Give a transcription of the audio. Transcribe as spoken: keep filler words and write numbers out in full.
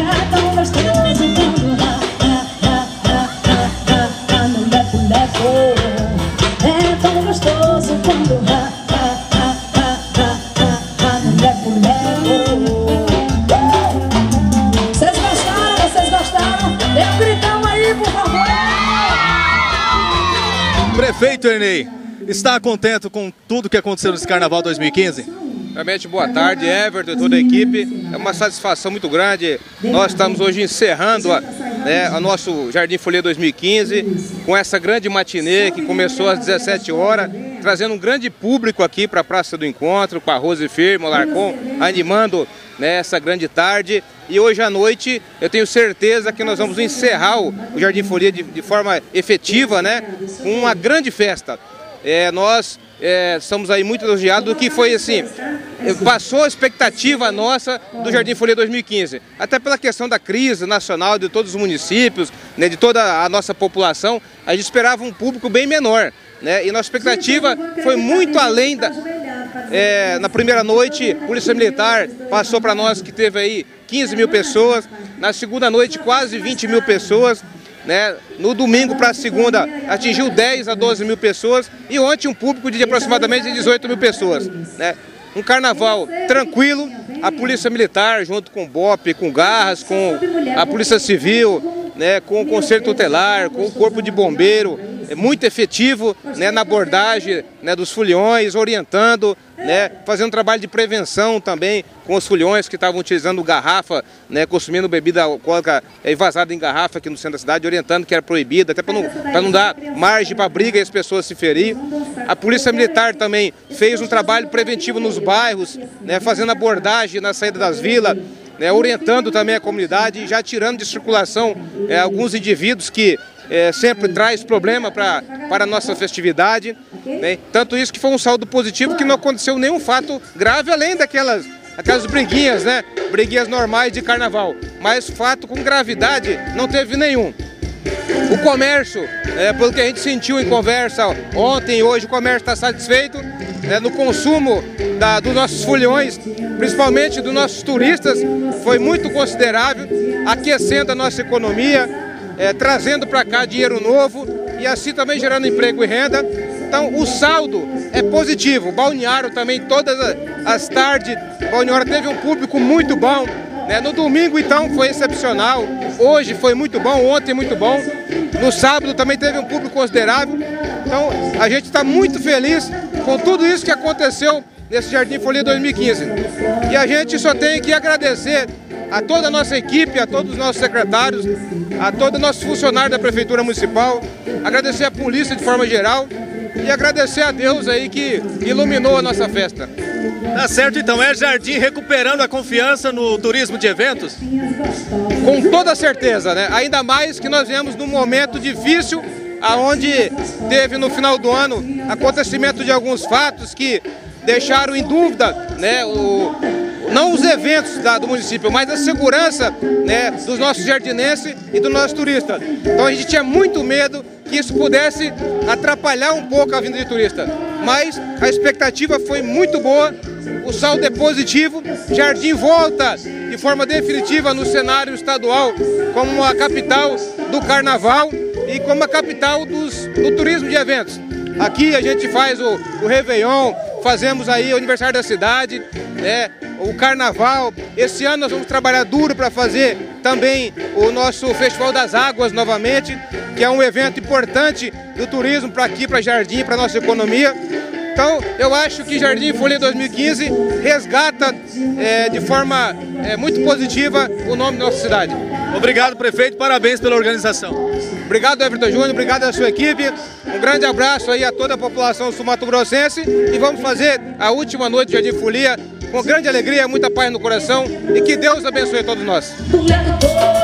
É tão gostoso quando rá, rá, rá, rá, rá, rá, rá, no lepo-lepo. É tão gostoso quando rá, rá, rá, rá, rá, rá, rá, no lepo-lepo. Vocês gostaram? Vocês gostaram? Dê um gritão aí, por favor! Prefeito Ernei, está contente com tudo que aconteceu nesse Carnaval dois mil e quinze? Realmente, boa tarde, Everton e toda a equipe. É uma satisfação muito grande. Nós estamos hoje encerrando a, né, a nosso Jardim Folia dois mil e quinze com essa grande matinê que começou às dezessete horas, trazendo um grande público aqui para a Praça do Encontro, com a Rose Firme, o Larcon, animando, né, essa grande tarde. E hoje à noite eu tenho certeza que nós vamos encerrar o, o Jardim Folia de, de forma efetiva, né, com uma grande festa. É, nós é, estamos aí muito elogiados do que foi assim, passou a expectativa nossa do Jardim Folia dois mil e quinze, até pela questão da crise nacional de todos os municípios, né, de toda a nossa população. A gente esperava um público bem menor, né, e nossa expectativa foi muito além da... É, na primeira noite, a Polícia Militar passou para nós que teve aí quinze mil pessoas, na segunda noite quase vinte mil pessoas, né? No domingo para a segunda atingiu dez a doze mil pessoas e ontem um público de aproximadamente dezoito mil pessoas, né? Um carnaval tranquilo, a Polícia Militar junto com o B O P, com Garras, com a Polícia Civil, né, com o Conselho Tutelar, com o Corpo de Bombeiro, é muito efetivo, né, na abordagem, né, dos foliões, orientando, né, fazendo trabalho de prevenção também com os foliões que estavam utilizando garrafa, né, consumindo bebida alcoólica envasada em garrafa aqui no centro da cidade, orientando que era proibida, até para não, para não dar margem para briga e as pessoas se ferir. A Polícia Militar também fez um trabalho preventivo nos bairros, né, fazendo abordagem na saída das vilas, né, orientando também a comunidade, já tirando de circulação é, alguns indivíduos que é, sempre traz problema pra, para a nossa festividade, né? Tanto isso que foi um saldo positivo, que não aconteceu nenhum fato grave, além daquelas aquelas briguinhas, né? Briguinhas normais de carnaval, mas fato com gravidade não teve nenhum. O comércio, é, pelo que a gente sentiu em conversa ontem e hoje, o comércio está satisfeito, né, no consumo da, dos nossos foliões, principalmente dos nossos turistas, foi muito considerável, aquecendo a nossa economia, é, trazendo para cá dinheiro novo e assim também gerando emprego e renda. Então o saldo é positivo. O Balneário também, todas as tardes, o Balneário teve um público muito bom. No domingo, então, foi excepcional, hoje foi muito bom, ontem muito bom, no sábado também teve um público considerável. Então, a gente está muito feliz com tudo isso que aconteceu nesse Jardim Folia dois mil e quinze. E a gente só tem que agradecer a toda a nossa equipe, a todos os nossos secretários, a todos os nossos funcionários da Prefeitura Municipal, agradecer a polícia de forma geral e agradecer a Deus aí que iluminou a nossa festa. Tá certo, então, é Jardim recuperando a confiança no turismo de eventos? Com toda certeza, né? Ainda mais que nós viemos num momento difícil, aonde teve no final do ano acontecimento de alguns fatos que deixaram em dúvida, né, o, não os eventos da, do município, mas a segurança, né, dos nossos jardinenses e dos nossos turistas. Então a gente tinha muito medo que isso pudesse atrapalhar um pouco a vinda de turista. Mas a expectativa foi muito boa, o saldo é positivo, Jardim volta de forma definitiva no cenário estadual como a capital do carnaval e como a capital dos, do turismo de eventos. Aqui a gente faz o, o Réveillon, fazemos aí o aniversário da cidade, né, o carnaval. Esse ano nós vamos trabalhar duro para fazer também o nosso Festival das Águas novamente, que é um evento importante do turismo para aqui, para Jardim, para nossa economia. Então, eu acho que Jardim Folia dois mil e quinze resgata é, de forma é, muito positiva o nome da nossa cidade. Obrigado, prefeito, parabéns pela organização. Obrigado, Everton Júnior, obrigado à sua equipe, um grande abraço aí a toda a população sul-mato-grossense e vamos fazer a última noite de Jardim Folia com grande alegria, muita paz no coração e que Deus abençoe a todos nós.